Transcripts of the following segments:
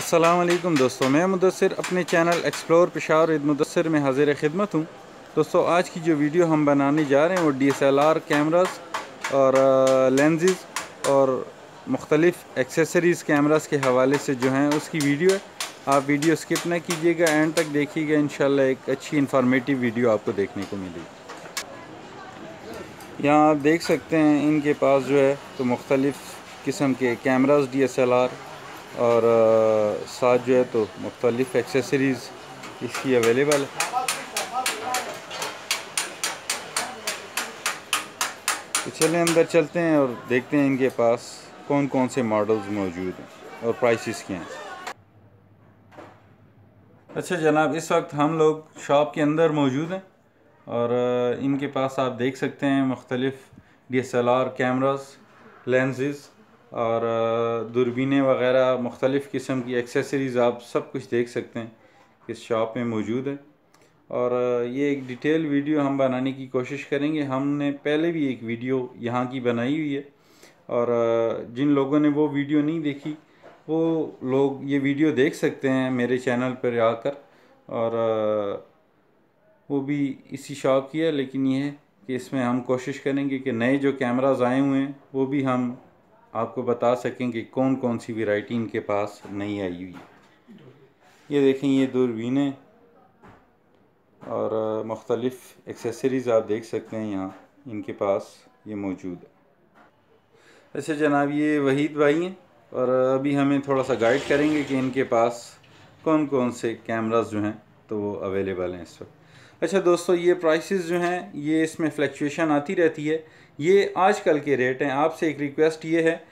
अस्सलाम वालेकुम दोस्तों, मैं मुदस्सिर अपने channel explore Peshawar with Mudassir में हाजिर खिदमत हूँ। दोस्तों, आज की जो वीडियो हम बनाने जा रहे हैं वो DSLR कैमरास और लेंसेज और मुख्तलिफ़ एक्सेसरीज़ कैमरास के हवाले से जो हैं उसकी वीडियो है। आप वीडियो स्किप ना कीजिएगा, एंड तक देखिएगा। इंशाल्लाह एक अच्छी इन्फॉर्मेटिव वीडियो आपको देखने को मिलेगी। यहाँ आप देख सकते हैं इनके पास जो है तो मुख्तलिफ़ किस्म के कैमरास DSLR और साथ जो है तो मुख्तलिफ़ एक्सेसरीज़ इसकी अवेलेबल है। तो चलें अंदर चलते हैं और देखते हैं इनके पास कौन कौन से मॉडल्स मौजूद हैं और प्राइसेस क्या हैं। अच्छा जनाब, इस वक्त हम लोग शॉप के अंदर मौजूद हैं और इनके पास आप देख सकते हैं मुख्तलिफ़ DSLR कैमरास, लेंसेज और दूरबीनें वग़ैरह मुख्तलिफ़ किस्म की एक्सेसरीज़ आप सब कुछ देख सकते हैं इस शॉप में मौजूद है। और ये एक डिटेल वीडियो हम बनाने की कोशिश करेंगे। हमने पहले भी एक वीडियो यहाँ की बनाई हुई है और जिन लोगों ने वो वीडियो नहीं देखी वो लोग ये वीडियो देख सकते हैं मेरे चैनल पर आकर। और वो भी इसी शॉप की है, लेकिन ये है कि इसमें हम कोशिश करेंगे कि नए जो कैमराज आए हुए हैं वो भी हम आपको बता सकें कि कौन कौन सी वैरायटी इनके पास नई आई हुई है। ये देखें, ये दूरबीनें और मुख्तलिफ़ एक्सेसरीज़ आप देख सकते हैं यहाँ इनके पास ये मौजूद है। ऐसे जनाब, ये वहीद भाई हैं और अभी हमें थोड़ा सा गाइड करेंगे कि इनके पास कौन कौन से कैमरास जो हैं तो वो अवेलेबल हैं इस वक्त। अच्छा दोस्तों, ये प्राइसेस जो हैं ये इसमें फ्लक्चुएशन आती रहती है। ये आजकल के रेट हैं। आपसे एक रिक्वेस्ट ये है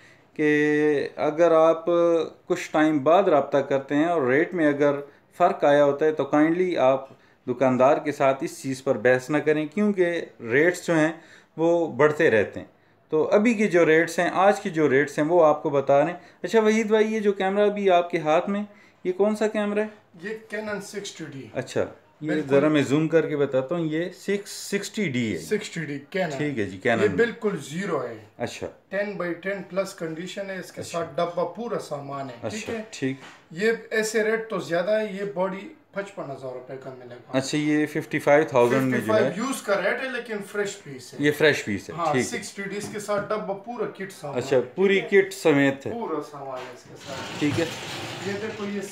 कि अगर आप कुछ टाइम बाद रब्ता करते हैं और रेट में अगर फ़र्क आया होता है तो काइंडली आप दुकानदार के साथ इस चीज़ पर बहस ना करें, क्योंकि रेट्स जो हैं वो बढ़ते रहते हैं। तो अभी के जो रेट्स हैं, आज के जो रेट्स हैं वो आपको बता रहे हैं। अच्छा वहीद भाई, ये जो कैमरा अभी आपके हाथ में, ये कौन सा कैमरा है? ये कैनन 60D। अच्छा, ये ज़रा मैं जूम करके बताता हूँ। ये 660D है। 60D कैनन, ठीक है जी, कैनन ये में। बिल्कुल जीरो है। अच्छा, 10x10 प्लस कंडीशन है। इसके साथ डब्बा पूरा सामान है। ठीक अच्छा, है, ठीक। ये ऐसे रेट तो ज्यादा है। ये बॉडी 55,000 रुपए का मिलेगा। अच्छा, ये 55,000 में जो है यूज का रेट है, लेकिन फ्रेश पीस है। ये फ्रेश पीस है। हाँ, ठीक 60D इसके साथ डब्बा पूरा किट सामान। अच्छा, पूरी किट समेत है। पूरा सामान है इसके साथ। ठीक है, ये देखो, ये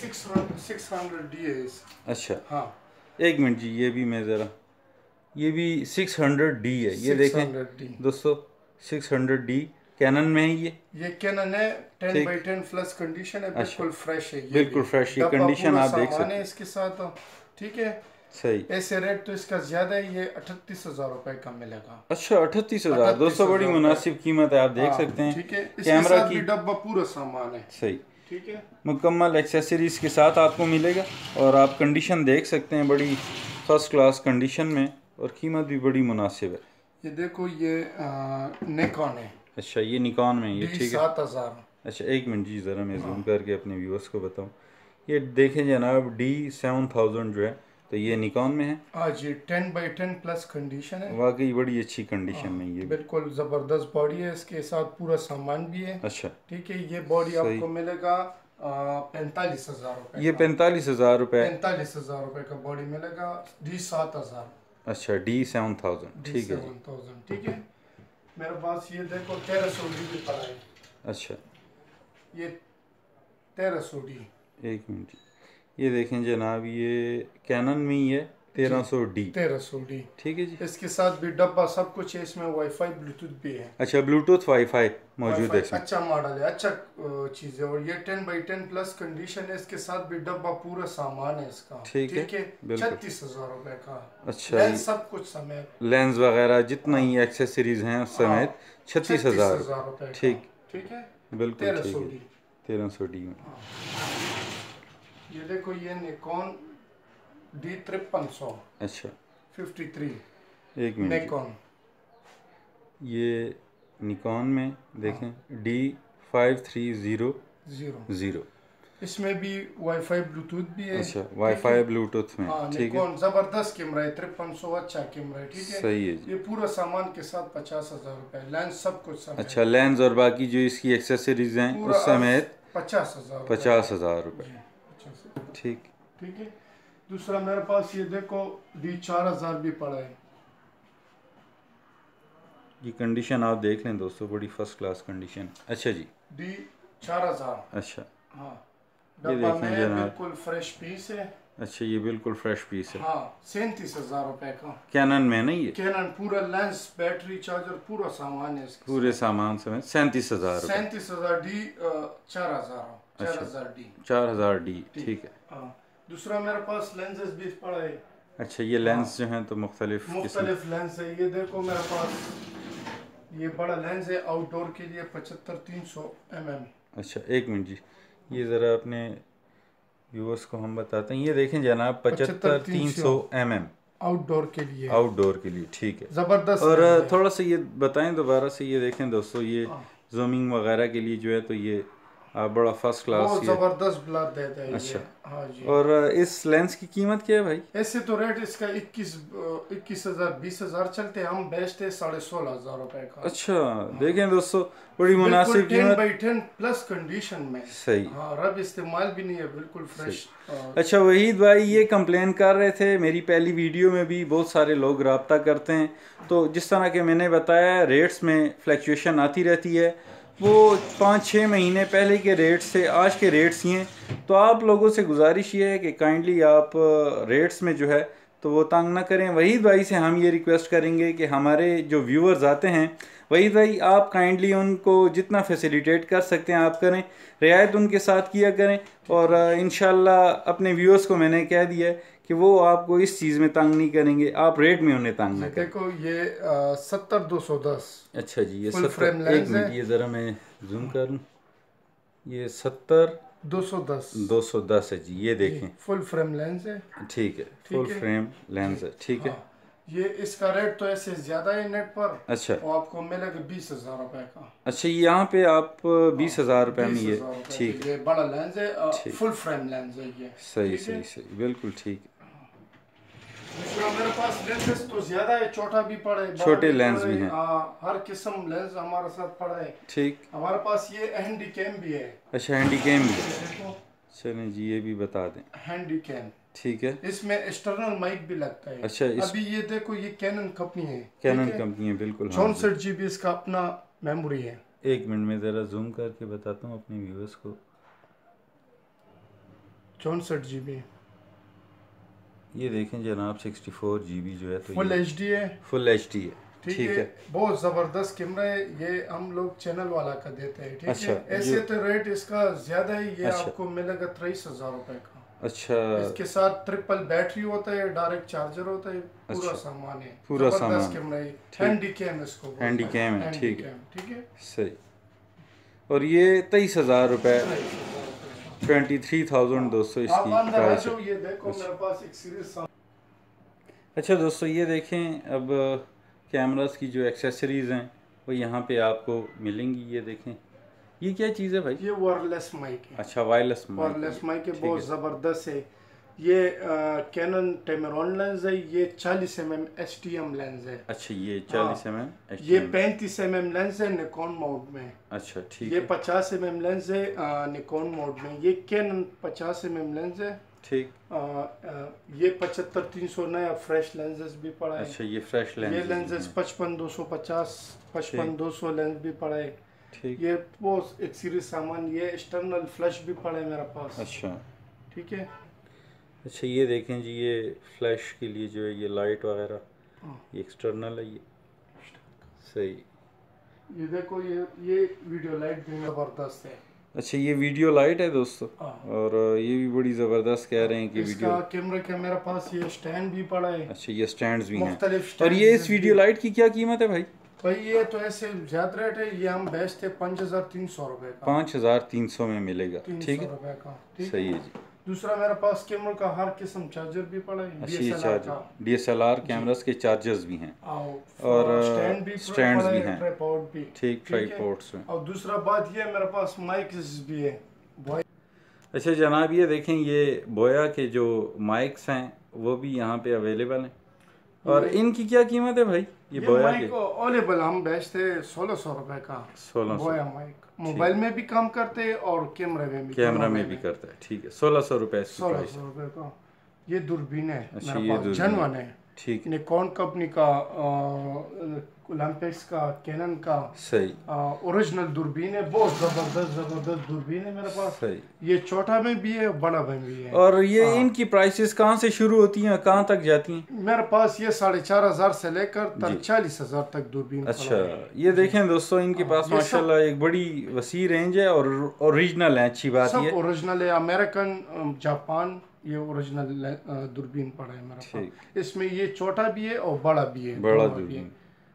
600D है अच्छा। हाँ, एक मिनट जी, ये भी मैं ज़रा, ये भी 600D है। ये देखें 600D दोस्तों, 600D कैनन में है ये कैनन है। 10x10 प्लस कंडीशन है, बिल्कुल फ्रेश है। ये बिल्कुल फ्रेश। ये कंडीशन आप देख सकते हैं इसके साथ। ठीक है, सही। ऐसे रेट तो इसका ज्यादा है। ये 38,000 रुपए का मिलेगा। अच्छा, 38,000 दोस्तों, बड़ी मुनासिब कीमत है। आप देख सकते हैं। ठीक है, इसके कैमरा साथ की भी डब्बा पूरा सामान है। सही, ठीक है, मुकम्मल एक्सेसरीज के साथ आपको मिलेगा। और आप कंडीशन देख सकते हैं, बड़ी फर्स्ट क्लास कंडीशन में, और कीमत भी बड़ी मुनासिब है। ये देखो, ये निकॉन है। अच्छा, ये निकॉन में ये ठीक है। 7,000। अच्छा, एक मिनट जी, ज़रा मैं जूम करके अपने व्यूअर्स को बताऊं। ये देखें जनाब, D7000 जो है तो ये निकॉन में है। आज ये 10x10 प्लस कंडीशन है। वाकई बड़ी अच्छी कंडीशन में ये बिल्कुल जबरदस्त बॉडी है। इसके साथ पूरा सामान भी है। अच्छा, ठीक है, ये बॉडी आपको मिलेगा 45,000 रुपए। ये 45,000 रुपए। 45,000 रुपए का बॉडी मिलेगा। D7000। अच्छा, D7000 ठीक है जी। ठीक है, मेरे पास ये देखो 1300D भी पड़ा है। अच्छा, ये 1300D। एक मिनट, ये देखें जनाब, ये कैनन में ही है 1300D। 1300D ठीक है जी। इसके साथ भी डब्बा सब कुछ है। इसमें वाईफाई ब्लूटूथ भी है। अच्छा, ब्लूटूथ वाईफाई मौजूद है इसमें। अच्छा मॉडल है, अच्छा चीज़ है। और ये 10x10 प्लस कंडीशन है। इसके साथ भी डब्बा पूरा सामान है इसका। ठीक है, 36,000 रुपए का। अच्छा, लेंस सब कुछ समेत, लेंस वगैरह जितना ही एक्सेसरीज हैं उस समेत 36,000 रुपए। ठीक है, बिल्कुल ठीक है। 1300D में ये देखो, ये निकॉन D5300। अच्छा, 53 एक मिनट, निकॉन। ये निकॉन में देखें D5300। इसमें भी वाईफाई ब्लूटूथ भी है। अच्छा, वाईफाई ब्लूटूथ में। ठीक है, जबरदस्त कैमरा है। 5300 अच्छा कैमरा है। ठीक है, सही है जी। ये पूरा सामान के साथ 50,000 रुपए। लेंस सब कुछ समेत। अच्छा, लेंस और बाकी जो इसकी एक्सेसरीज हैं उस समेत 50,000। 50,000 रुपये। 50,000। ठीक। ठीक है। दूसरा मेरे पास ये देखो D4000 भी पड़ा है। ये कंडीशन आप देख लें दोस्तों, बड़ी फर्स्ट क्लास कंडीशन। अच्छा जी, D4000। अच्छा हाँ, ये डब्बा देखें में जनाब। बिल्कुल फ्रेश पीस है। अच्छा ये बिल्कुल फ्रेश पीस है। हाँ, 37,000 रुपए का। कैनन में नहीं है? कैनन पूरा लेंस, बैटरी, चार्जर, पूरा सामान है इसके पूरे साथ। सामान समेत 37,000 रुपये। 37,000 D4000। अच्छा 4000 D। 4000 D, ठीक है। हाँ। दूसरा मेरे पास लेंसेज भी पड़ा है। अच्छा ये लेंस जो हैं तो मुख्तलिफ मुख्तलिफ लेंस है। ये देखो मेरे पास ये बड़ा लेंस है आउटडोर के लिए 75-300 mm। अच्छा एक मिनट जी, ये ज़रा अपने व्यूअर्स को हम बताते हैं। ये देखें जनाब 75-300 mm आउटडोर के लिए। आउटडोर के लिए, ठीक है। जबरदस्त। और थोड़ा सा ये बताएं दोबारा से। ये देखें दोस्तों, ये जूमिंग वगैरह के लिए जो है तो ये बड़ा फर्स्ट क्लास बहुत जबरदस्त ब्लर देता है। अच्छा। हाँ जी। और इस लेंस की कीमत क्या है भाई? ऐसे तो रेट इसका 21,000 20,000 चलते हैं, हम बेचते हैं 16,500 रुपए का। अच्छा देखें दोस्तों, बड़ी मुनासिब कीमत। 10x10 प्लस कंडीशन में। सही। हाँ, रब इस्तेमाल भी नहीं है, बिल्कुल फ्रेश। अच्छा वहीद भाई ये कंप्लेन कर रहे थे, मेरी पहली वीडियो में भी बहुत सारे लोग रब्ता करते हैं, तो जिस तरह के मैंने बताया रेट्स में फ्लक्चुएशन आती रहती है। वो 5-6 महीने पहले के रेट से आज के रेट्स ही हैं। तो आप लोगों से गुजारिश ये है कि काइंडली आप रेट्स में जो है तो वो तंग ना करें। वहीद भाई से हम ये रिक्वेस्ट करेंगे कि हमारे जो व्यूअर्स आते हैं, वहीद भाई आप काइंडली उनको जितना फैसिलिटेट कर सकते हैं आप करें, रियायत उनके साथ किया करें। और इंशाल्लाह अपने व्यूअर्स को मैंने कह दिया कि वो आपको इस चीज़ में तंग नहीं करेंगे, आप रेट में उन्हें तंग ना करें। देखो ये 70-210। अच्छा जी ये 70। एक मिनट ये ज़रा मैं जूम कर लूँ। ये 70-210 है जी, ये देखें फुल फ्रेम लेंस है। ठीक है, फुल फ्रेम लेंस है, ठीक है। ये इसका रेट तो ऐसे ज्यादा है नेट पर। अच्छा वो आपको मिलेगा 20,000 रुपए का। अच्छा यहाँ पे आप 20,000 रुपये में ये, ठीक है। ये बड़ा लेंस है, फुल फ्रेम लेंस है ये। सही सही सही, बिल्कुल ठीक है। मेरे पास लेंसेस तो ज्यादा है, छोटा भी पड़ा है, छोटे लेंस भी हैं। हर किस्म लेंस हमारे साथ पड़ा है। ठीक। हमारे पास ये हैंडी कैम भी है। अच्छा हैंडी कैम भी है, चलें जी ये भी बता दें। हैंडी कैम ठीक है। इसमें एक्सटर्नल माइक भी लगता है। अच्छा अभी ये देखो ये कैनन कंपनी है। कैनन कंपनी है बिल्कुल। 64 GB इसका अपना मेमोरी है। एक मिनट में ज़रा जूम करके बताता हूँ अपने व्यूअर्स को। 64 GB। ये देखें जनाब 64 GB जो है तो फुल HD है। फुल HD है, ठीक है। बहुत जबरदस्त कैमरा है, ये हम लोग चैनल वाला का देते हैं, ठीक अच्छा, है। ऐसे तो रेट इसका ज्यादा है, ये अच्छा, आपको मिलेगा 23,000 रुपए का। अच्छा इसके साथ ट्रिपल बैटरी होता है, डायरेक्ट चार्जर होता है, पूरा सामान है, पूरा सामान। कैमरा है, हैंडी कैम इसको हैंडी कैम है, ठीक है, ठीक है सही। और ये 23,000 रुपये 23,000 दोस्तों इसकी प्राइस है। ये देखो मेरे पास एक सीरीज। अच्छा दोस्तों ये देखें, अब कैमरास की जो एक्सेसरीज़ हैं वो यहाँ पे आपको मिलेंगी। ये देखें ये क्या चीज़ है भाई? ये वायरलेस माइक है। अच्छा वायरलेस माइक है, बहुत ज़बरदस्त है। ये कैनन टेमेरॉन लेंस है, ये 40 mm STM लेंस है। अच्छा ये 40 mm STM। ये 35 mm लेंस है निकॉन मोड में। अच्छा ठीक ये है। 50 mm लेंस है निकॉन मोड में। ये कैनन 50 mm लेंस है, ठीक। ये 75-300 नया फ्रेश लेंसेज भी पड़ा है। अच्छा ये फ्रेश लेंस। ये लेंसेज 55-250 55-200 लेंस भी पड़ा है, ठीक। ये वो एक सीरीज सामान। ये एक्सटर्नल फ्लैश भी पड़ा है मेरे पास। अच्छा ठीक है। अच्छा ये देखें जी, ये फ्लैश के लिए जो है ये लाइट वगैरह ये एक्सटर्नल है ये, सही। ये देखो ये वीडियो लाइट भी जबरदस्त है। अच्छा ये वीडियो लाइट है दोस्तों, और ये भी बड़ी ज़बरदस्त कह रहे हैं कि वीडियो कैमरा के मेरे पास ये स्टैंड भी पड़ा है। अच्छा ये स्टैंड्स भी हैं। और ये इस वीडियो लाइट की क्या कीमत है भाई? भाई ये तो ऐसे ज्यादा रेट है, ये हम बेचते 5,300 रुपए का। 5,300 में मिलेगा, ठीक है, सही है जी। दूसरा मेरे पास कैमरा का हर किस्म चार्जर भी पड़ा है। अच्छा DSLR कैमरास के चार्जर्स भी हैं और स्टैंड्स भी हैं, ट्राइपॉड भी, ठीक, ट्राइपॉड्स में। और दूसरा बात ये मेरे पास माइक्स भी है। अच्छा जनाब ये देखें, ये बोया के जो माइक्स हैं वो भी यहाँ पे अवेलेबल हैं। और इनकी क्या कीमत है भाई? ये बोया के अवेलेबल हम बेचते 1,600 रुपए का। 1,600 बोया माइक। मोबाइल में भी काम करते हैं और कैमरा में भी करता है। ठीक है, 1600 रुपये। 1600 रुपये का ये दूरबीन है। अच्छा, मेरे ये पास जनवन है। ठीक है, निकॉन कंपनी का, ओलंपिक्स का, कैनन का सही ओरिजिनल दूरबीन है। बहुत जबरदस्त दूरबीन है मेरे पास। सही। ये छोटा में भी है, बड़ा में भी है। और ये इनकी प्राइसेस कहाँ से शुरू होती हैं, कहाँ तक जाती हैं? मेरे पास ये 4500 से लेकर 40,000 तक दूरबीन। अच्छा, ये देखें दोस्तों, इनके पास माशाल्लाह एक बड़ी वसी रेंज है और ओरिजिनल है। अच्छी बात ये ओरिजिनल है। अमेरिकन, जापान, ये ओरिजिनल दूरबीन पड़ा है मेरे पास। इसमें ये छोटा भी है और बड़ा भी है, बड़ा दूरबीन।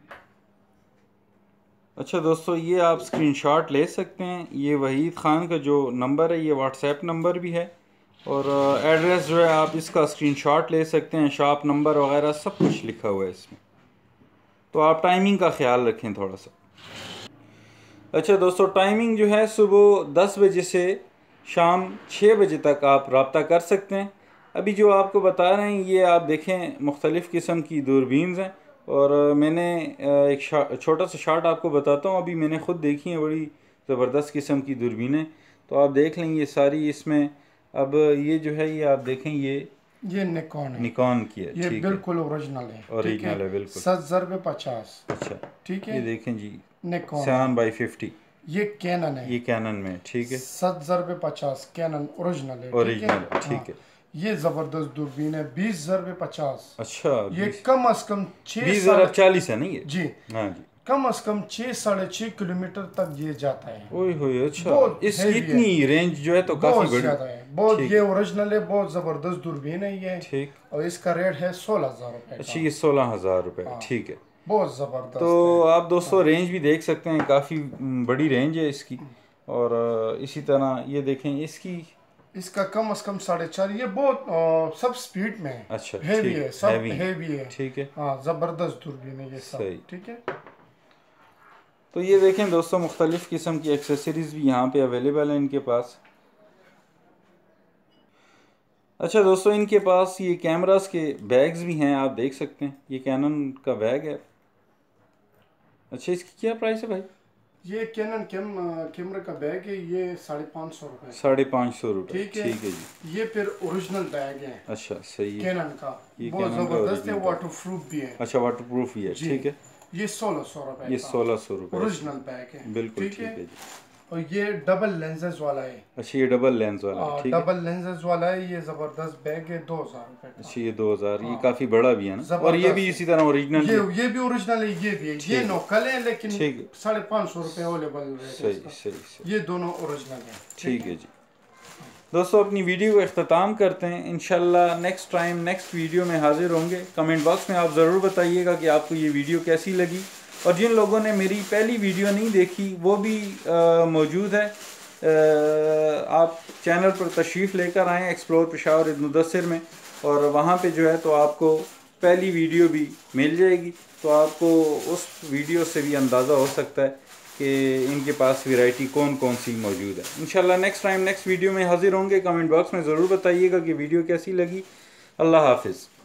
अच्छा दोस्तों, ये आप स्क्रीनशॉट ले सकते हैं। ये वहीद ख़ान का जो नंबर है, ये व्हाट्सएप नंबर भी है और एड्रेस जो है आप इसका स्क्रीनशॉट ले सकते हैं। शॉप नंबर वगैरह सब कुछ लिखा हुआ है इसमें। तो आप टाइमिंग का ख्याल रखें थोड़ा सा। अच्छा दोस्तों, टाइमिंग जो है सुबह 10 बजे से शाम 6 बजे तक आप रब्ता कर सकते हैं। अभी जो आपको बता रहे हैं ये आप देखें मुख्तलिफ़ किस्म की दूरबीन्स हैं और मैंने एक छोटा सा शार्ट आपको बताता हूँ। अभी मैंने ख़ुद देखी है, बड़ी ज़बरदस्त किस्म की दूरबीनें। तो आप देख लें ये सारी इसमें। अब ये जो है ये आप देखें, ये निकॉन की है। ये बिल्कुल ओरिजिनल है। ओरिजिनल है बिल्कुल। 7/50। अच्छा ठीक है, ये देखें जी, निकॉन 7/50। ये कैनन है। ये कैनन में, ठीक है। 7/50 कैनन ओरिजिनल है। ओरिजिनल, ठीक है। ये जबरदस्त दूरबीन है। 20/50। अच्छा, ये कम अज कम 20,40 है नहीं ये? जी हाँ जी। कम अज कम 6-6.5 किलोमीटर तक ये जाता है। ओए होए, अच्छा इसकी इतनी रेंज जो है तो काफी बड़ी है। बहुत ये ओरिजिनल है, बहुत जबरदस्त दूरबीन है ये। ठीक। और इसका रेट है 16,000 रुपए। अच्छा, ये 16,000 रुपए। ठीक है, बहुत जबरदस्त। तो आप दोस्तों रेंज भी देख सकते हैं, काफी बड़ी रेंज है इसकी। और इसी तरह ये देखें इसका कम से कम 4.5। ये बहुत सब स्पीड में है। अच्छा, हेवी है, सब हेवी है। ठीक है, हाँ, जबरदस्त दूरबीन है ये सब। ठीक है, तो ये देखें दोस्तों, मुख्तलिफ़ किस्म की एक्सेसरीज़ भी यहाँ पे अवेलेबल है इनके पास। अच्छा दोस्तों, इनके पास ये कैमरास के बैग्स भी हैं, आप देख सकते हैं। ये कैनन का बैग है। अच्छा, इसकी क्या प्राइस है भाई? ये कैनन कैमरा का बैग है, ये 550 रुपए। 550 रुपए। ठीक है जी। ये फिर ओरिजिनल बैग है। अच्छा, सही है। कैनन का बहुत जबरदस्त है, वाटर प्रूफ भी है। अच्छा, वाटर प्रूफ भी है। ठीक है, ये 1600 रुपए। ये 1600 रुपए ओरिजिनल बैग है। बिल्कुल ठीक है जी। और ये डबल लेंसेज वाला है। अच्छा, ये डबल लेंस वाला है। ठीक है, डबल लेंसेज वाला है। ये जबरदस्त बैग है, 2000 रुपए। अच्छा, ये 2000। ये काफी बड़ा भी है ना, और ये भी इसी तरह ओरिजिनल। ये भी ओरिजिनल है, ये भी है। ये नोकल है लेकिन 550 रुपए अवेलेबल है। सही। ये दोनों ओरिजिनल है। ठीक है जी। दोस्तों, अपनी वीडियो का इख्तिताम करते हैं। इंशाल्लाह नेक्स्ट टाइम नेक्स्ट वीडियो में हाजिर होंगे। कमेंट बॉक्स में आप ज़रूर बताइएगा कि आपको ये वीडियो कैसी लगी। और जिन लोगों ने मेरी पहली वीडियो नहीं देखी वो भी मौजूद है। आप चैनल पर तशरीफ़ लेकर आएँ एक्सप्लोर पेशावर इब्न मुदस्सिर में, और वहाँ पे जो है तो आपको पहली वीडियो भी मिल जाएगी। तो आपको उस वीडियो से भी अंदाज़ा हो सकता है कि इनके पास वैरायटी कौन कौन सी मौजूद है। इंशाल्लाह नेक्स्ट टाइम नेक्स्ट वीडियो में हाजिर होंगे। कमेंट बॉक्स में ज़रूर बताइएगा कि वीडियो कैसी लगी। अल्लाह हाफिज़।